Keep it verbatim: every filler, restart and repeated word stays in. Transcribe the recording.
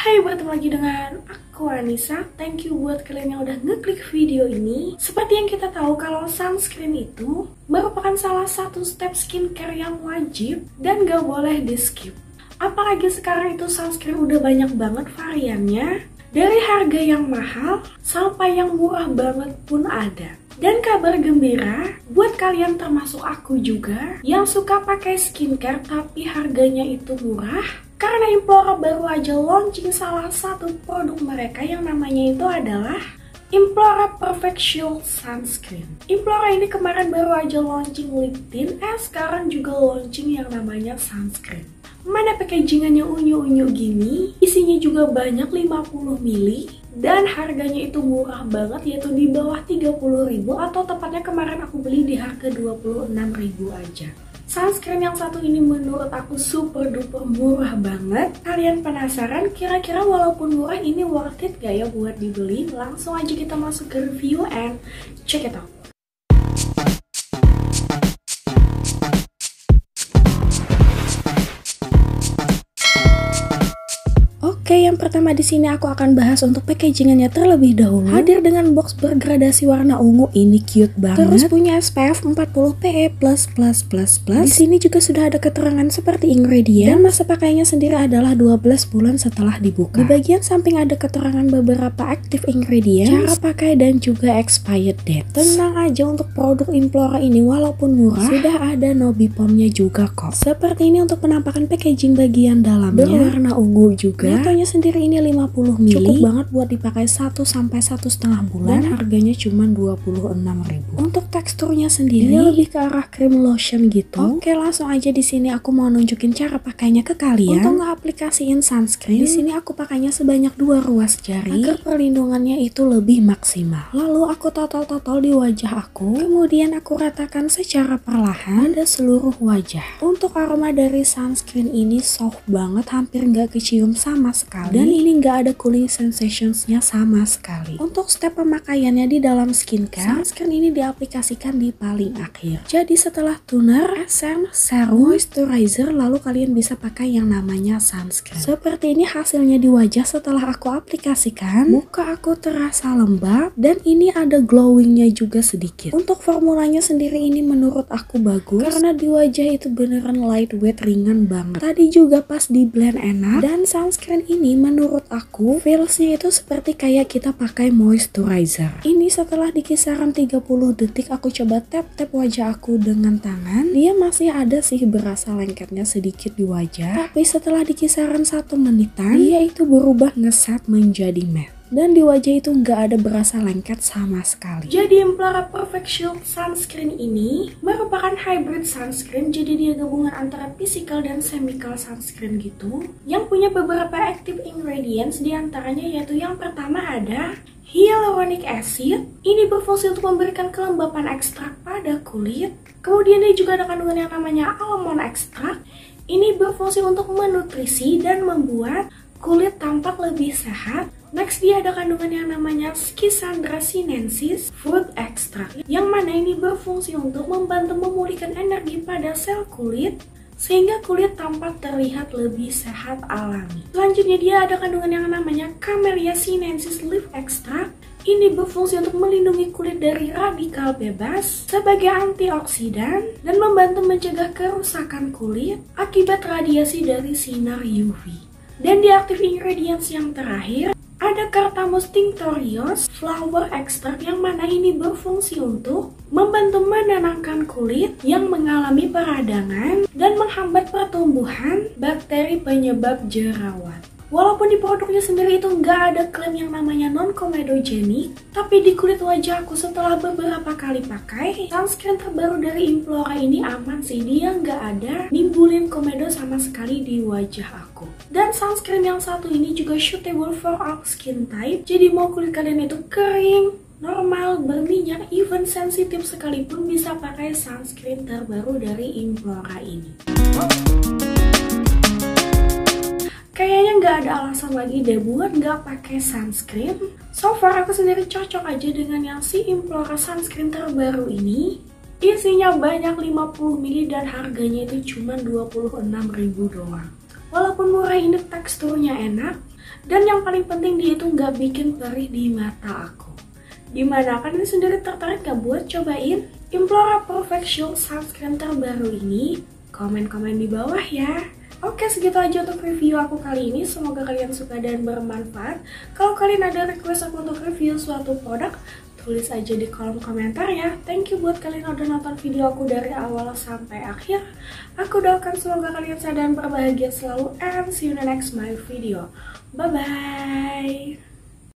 Hai, bertemu lagi dengan aku Anissa. Thank you buat kalian yang udah ngeklik video ini. Seperti yang kita tahu kalau sunscreen itu merupakan salah satu step skincare yang wajib dan gak boleh di skip. Apalagi sekarang itu sunscreen udah banyak banget variannya. Dari harga yang mahal sampai yang murah banget pun ada. Dan kabar gembira buat kalian termasuk aku juga yang suka pakai skincare tapi harganya itu murah. Karena Implora baru aja launching salah satu produk mereka yang namanya itu adalah Implora Perfect Shield Sunscreen. Implora ini kemarin baru aja launching lip tint, eh sekarang juga launching yang namanya sunscreen. Mana packagingannya unyu-unyu gini, isinya juga banyak lima puluh mililiter dan harganya itu murah banget, yaitu di bawah tiga puluh ribu atau tepatnya kemarin aku beli di harga dua puluh enam ribu aja. Sunscreen yang satu ini menurut aku super duper murah banget. Kalian penasaran kira-kira walaupun murah ini worth it gak ya buat dibeli? Langsung aja kita masuk ke review and check it out. Oke, yang pertama di sini aku akan bahas untuk packagingannya terlebih dahulu. Hadir dengan box bergradasi warna ungu, ini cute banget. Terus punya S P F empat puluh P E plus plus plus plus. Di sini juga sudah ada keterangan seperti ingredient dan masa pakainya sendiri adalah dua belas bulan setelah dibuka. Di bagian samping ada keterangan beberapa active ingredient, cara pakai dan juga expired date. Tenang aja untuk produk Implora ini walaupun murah, sudah ada Nobipomnya juga kok. Seperti ini untuk penampakan packaging bagian dalamnya berwarna ungu juga. Netonya sendiri ini lima puluh mililiter, cukup banget buat dipakai satu sampai satu setengah bulan dan harganya cuma dua puluh enam ribu. Untuk teksturnya sendiri ini lebih ke arah cream lotion gitu. Oke, langsung aja di sini aku mau nunjukin cara pakainya ke kalian. Untuk ngeaplikasiin sunscreen, di sini aku pakainya sebanyak dua ruas jari agar perlindungannya itu lebih maksimal. Lalu aku totol-totol di wajah aku, kemudian aku ratakan secara perlahan pada seluruh wajah. Untuk aroma dari sunscreen ini soft banget, hampir nggak kecium sama sekali. Dan ini nggak ada cooling sensationsnya sama sekali. Untuk step pemakaiannya di dalam skincare, sunscreen ini diaplikasikan di paling akhir. Jadi setelah toner, essence, serum, moisturizer, lalu kalian bisa pakai yang namanya sunscreen. Seperti ini hasilnya di wajah setelah aku aplikasikan. Muka aku terasa lembab dan ini ada glowingnya juga sedikit. Untuk formulanya sendiri ini menurut aku bagus karena di wajah itu beneran lightweight, ringan banget. Tadi juga pas di blend enak, dan sunscreen ini menurut aku feelsnya itu seperti kayak kita pakai moisturizer. Ini setelah di kisaran tiga puluh detik aku coba tap-tap wajah aku dengan tangan, dia masih ada sih berasa lengketnya sedikit di wajah, tapi setelah di kisaran satu menitan dia itu berubah ngeset menjadi matte. Dan di wajah itu nggak ada berasa lengket sama sekali. Jadi Implora Perfect Shield Sunscreen ini merupakan hybrid sunscreen, jadi dia gabungan antara physical dan chemical sunscreen gitu, yang punya beberapa active ingredients, diantaranya yaitu yang pertama ada hyaluronic acid. Ini berfungsi untuk memberikan kelembapan ekstrak pada kulit. Kemudian dia juga ada kandungan yang namanya almond extract. Ini berfungsi untuk menutrisi dan membuat kulit tampak lebih sehat. Next, dia ada kandungan yang namanya Schisandra sinensis fruit extract, yang mana ini berfungsi untuk membantu memulihkan energi pada sel kulit sehingga kulit tampak terlihat lebih sehat alami. Selanjutnya dia ada kandungan yang namanya Camellia sinensis leaf extract. Ini berfungsi untuk melindungi kulit dari radikal bebas sebagai antioksidan dan membantu mencegah kerusakan kulit akibat radiasi dari sinar U V. Dan di active ingredients yang terakhir ada Carthamus tinctorius flower extract, yang mana ini berfungsi untuk membantu menenangkan kulit yang mengalami peradangan dan menghambat pertumbuhan bakteri penyebab jerawat. Walaupun di produknya sendiri itu nggak ada klaim yang namanya non-comedogenic, tapi di kulit wajah aku setelah beberapa kali pakai, sunscreen terbaru dari Implora ini aman sih, dia nggak ada nimbulin komedo sama sekali di wajah aku. Dan sunscreen yang satu ini juga suitable for all skin type, jadi mau kulit kalian itu kering, normal, berminyak, even sensitif sekalipun bisa pakai sunscreen terbaru dari Implora ini. Kayaknya nggak ada alasan lagi deh buat nggak pakai sunscreen. So far aku sendiri cocok aja dengan yang si Implora sunscreen terbaru ini. Isinya banyak lima puluh mililiter dan harganya itu cuma dua puluh enam ribu doang. Walaupun murah, ini teksturnya enak Dan yang paling penting dia itu nggak bikin perih di mata aku. Gimana, kalian sendiri tertarik gak buat cobain Implora Perfect Shield Sunscreen terbaru ini? Komen-komen di bawah ya. Oke, segitu aja untuk review aku kali ini. Semoga kalian suka dan bermanfaat. Kalau kalian ada request aku untuk review suatu produk, tulis aja di kolom komentar ya. Thank you buat kalian yang udah nonton video aku dari awal sampai akhir. Aku doakan semoga kalian sehat dan berbahagia selalu. And see you in the next my video. Bye-bye.